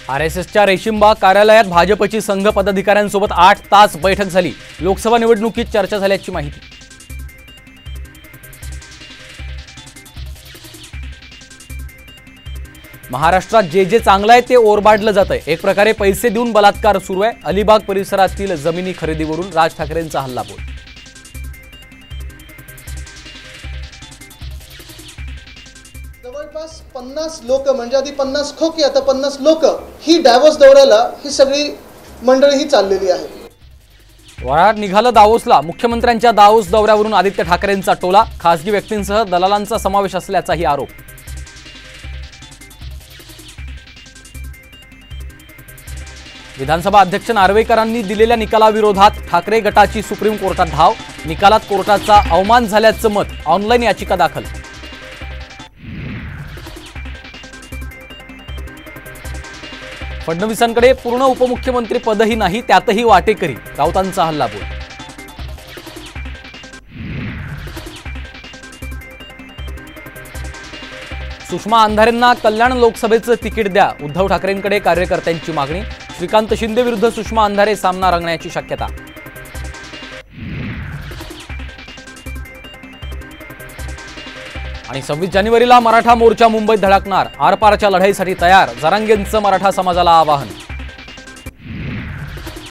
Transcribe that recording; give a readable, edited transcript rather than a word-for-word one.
आरएसएसच्या रेशीमबाग कार्यालयात भाजपची संघ पदाधिकाऱ्यांसोबत 8 तास बैठक झाली। लोकसभा निवडणुकीत चर्चा झाल्याची माहिती। महाराष्ट्रात जे चांगलं आहे ते ओरबाडलं जातंय। एक प्रकारे पैसे देऊन बलात्कार सुरू आहे। अलिबाग परिसरातील जमिनी खरेदीवरून राज ठाकरेंचा हल्लाबोल। जवळपास 50 लोक म्हणजे आधी 50 खोके आता 50 लोक ही डायव्होर्स दौऱ्याला ही सगळी मंडळी ही चाललेली आहे। वराड निघालं दावोसला। मुख्यमंत्र्यांच्या दावोस दौऱ्यावरून आदित्य ठाकरेंचा टोला। खासगी व्यक्तींसह दलालांचा समावेश असल्याचाही आरोप। विधानसभा अध्यक्ष नार्वेकरांनी दिलेल्या निकालाविरोधात ठाकरे गटाची सुप्रीम कोर्टात धाव। निकालात कोर्टाचा अवमान झाल्याचं मत। ऑनलाईन याचिका दाखल। फडणवीसांकडे पूर्ण उपमुख्यमंत्री पदही नाही, त्यातही वाटेकरी। राऊतांचा हल्लाबोल। सुषमा अंधारेंना कल्याण लोकसभेचं तिकीट द्या। उद्धव ठाकरेंकडे कार्यकर्त्यांची मागणी। श्रीकांत शिंदे विरुद्ध सुषमा अंधारे सामना रंगण्याची शक्यता। आणि 26 जानेवारीला मराठा मोर्चा मुंबईत धडकणार। आरपारच्या लढाईसाठी तयार। जरांगेंचं मराठा समाजाला आवाहन।